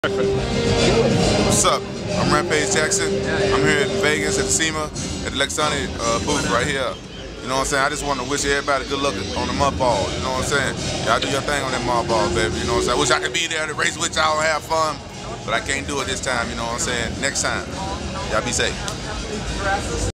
What's up? I'm Rampage Jackson. I'm here in Vegas at the SEMA at the Lexani booth right here. You know what I'm saying? I just want to wish everybody good luck on the Modball. You know what I'm saying? Y'all do your thing on that Modball, baby. You know what I'm saying? I wish I could be there to race with y'all and have fun, but I can't do it this time. You know what I'm saying? Next time. Y'all be safe.